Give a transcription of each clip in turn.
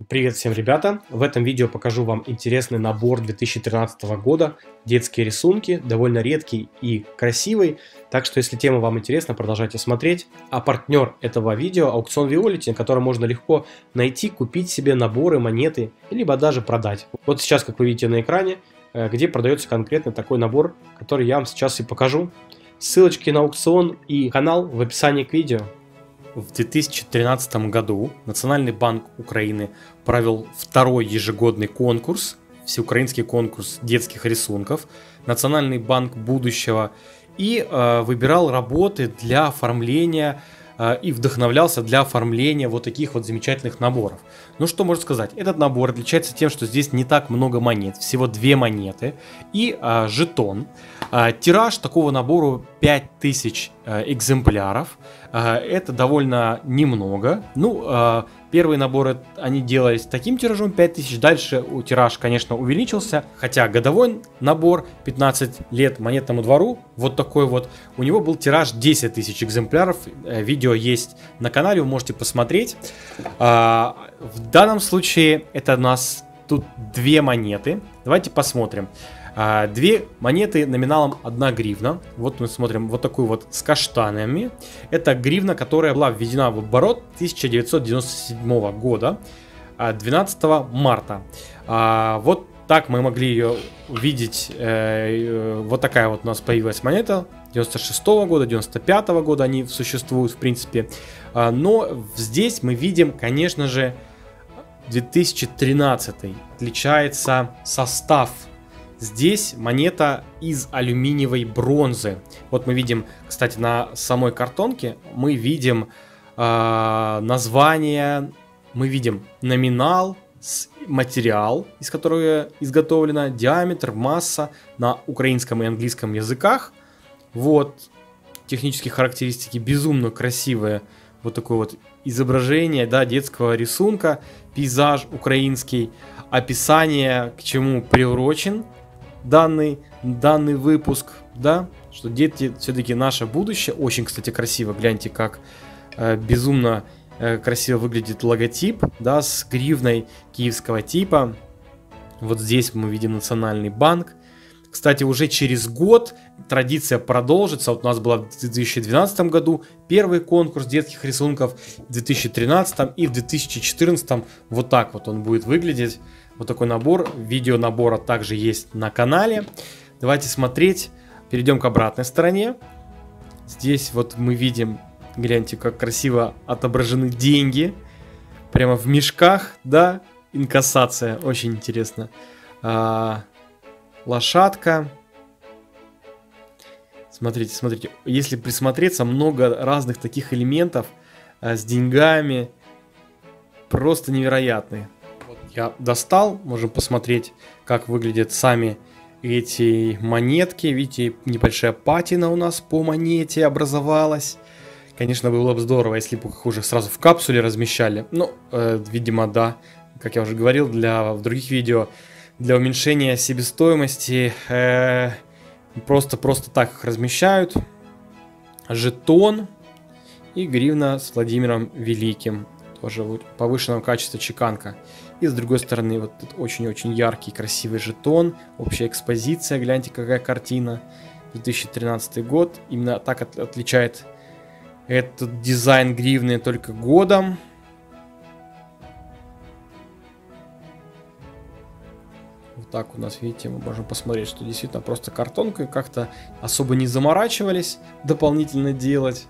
Привет всем, ребята! В этом видео покажу вам интересный набор 2013 года. Детские рисунки, довольно редкий и красивый. Так что, если тема вам интересна, продолжайте смотреть. А партнер этого видео — аукцион Виолити, на котором можно легко найти, купить себе наборы, монеты, либо даже продать. Вот сейчас, как вы видите на экране, где продается конкретно такой набор, который я вам сейчас и покажу. Ссылочки на аукцион и канал в описании к видео. В 2013 году Национальный банк Украины провел второй ежегодный конкурс, всеукраинский конкурс детских рисунков, Национальный банк будущего, и выбирал работы для оформления и вдохновлялся для оформления вот таких вот замечательных наборов. Ну что можно сказать, этот набор отличается тем, что здесь не так много монет, всего 2 монеты и жетон. Тираж такого набора 5000 экземпляров. Это довольно немного. Ну, первые наборы они делались таким тиражом 5000, дальше тираж, конечно, увеличился. Хотя годовой набор 15 лет монетному двору, вот такой вот, у него был тираж 10 тысяч экземпляров. Видео есть на канале, вы можете посмотреть. В данном случае это у нас тут 2 монеты. Давайте посмотрим. 2 монеты номиналом 1 гривна. Вот мы смотрим вот такую вот с каштанами. Это гривна, которая была введена в оборот 1997 года, 12 марта. Вот так мы могли ее увидеть. Вот такая вот у нас появилась монета 96 года, 95 года они существуют в принципе. Но здесь мы видим, конечно же, 2013. Отличается состав. Здесь монета из алюминиевой бронзы. Вот мы видим, кстати, на самой картонке мы видим название, мы видим номинал, материал, из которого изготовлена, диаметр, масса на украинском и английском языках. Вот технические характеристики безумно красивые. Вот такое вот изображение, да, детского рисунка, пейзаж украинский, описание, к чему приурочен данный выпуск, да, что дети все-таки наше будущее. Очень, кстати, красиво, гляньте, как безумно красиво выглядит логотип, да, с гривной киевского типа. Вот здесь мы видим Национальный банк. Кстати, уже через год традиция продолжится. Вот у нас была в 2012 году первый конкурс детских рисунков, в 2013 и в 2014 вот так вот он будет выглядеть. Вот такой набор. Видео набора также есть на канале. Давайте смотреть. Перейдем к обратной стороне. Здесь вот мы видим, гляньте, как красиво отображены деньги. Прямо в мешках, да, инкассация. Очень интересно. Лошадка. Смотрите, смотрите. Если присмотреться, много разных таких элементов с деньгами. Просто невероятные. Вот я достал. Можем посмотреть, как выглядят сами эти монетки. Видите, небольшая патина у нас по монете образовалась. Конечно, было бы здорово, если бы их уже сразу в капсуле размещали. Но, видимо, да. Как я уже говорил, в других видео, для уменьшения себестоимости просто так их размещают. Жетон и гривна с Владимиром Великим. Тоже вот повышенного качества чеканка. И с другой стороны вот очень-очень яркий, красивый жетон. Общая экспозиция. Гляньте, какая картина. 2013 год. Именно так отличает этот дизайн гривны только годом. Вот так у нас, видите, мы можем посмотреть, что действительно просто картонкой как-то особо не заморачивались дополнительно делать.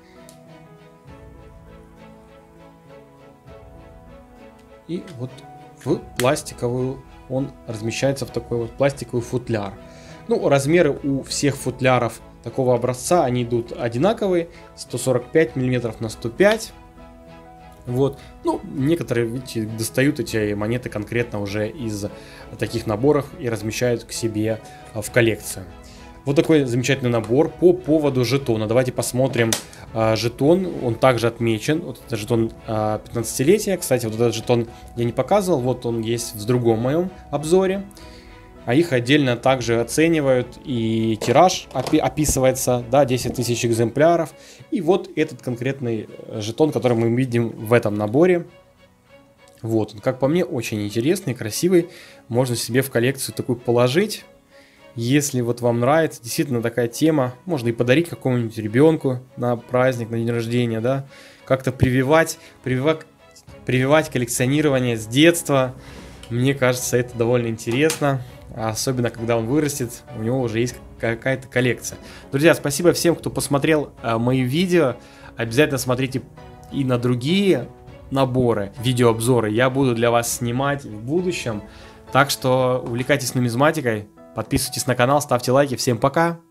И вот в пластиковую он размещается в такой вот пластиковый футляр. Ну, размеры у всех футляров такого образца, они идут одинаковые. 145 мм на 105. Вот. Ну, некоторые, видите, достают эти монеты конкретно уже из таких наборов и размещают к себе в коллекцию. Вот такой замечательный набор. По поводу жетона. Давайте посмотрим жетон. Он также отмечен. Вот это жетон 15-летия. Кстати, вот этот жетон я не показывал. Вот он есть в другом моем обзоре. А их отдельно также оценивают. И тираж описывается. Да, 10 тысяч экземпляров. И вот этот конкретный жетон, который мы видим в этом наборе. Вот, он, как по мне, очень интересный, красивый. Можно себе в коллекцию такую положить. Если вот вам нравится действительно такая тема, можно и подарить какому-нибудь ребенку на праздник, на день рождения, да. Как-то прививать коллекционирование с детства. Мне кажется, это довольно интересно. Особенно, когда он вырастет, у него уже есть какая-то коллекция. Друзья, спасибо всем, кто посмотрел мои видео. Обязательно смотрите и на другие наборы, видеообзоры я буду для вас снимать в будущем. Так что увлекайтесь нумизматикой, подписывайтесь на канал, ставьте лайки. Всем пока!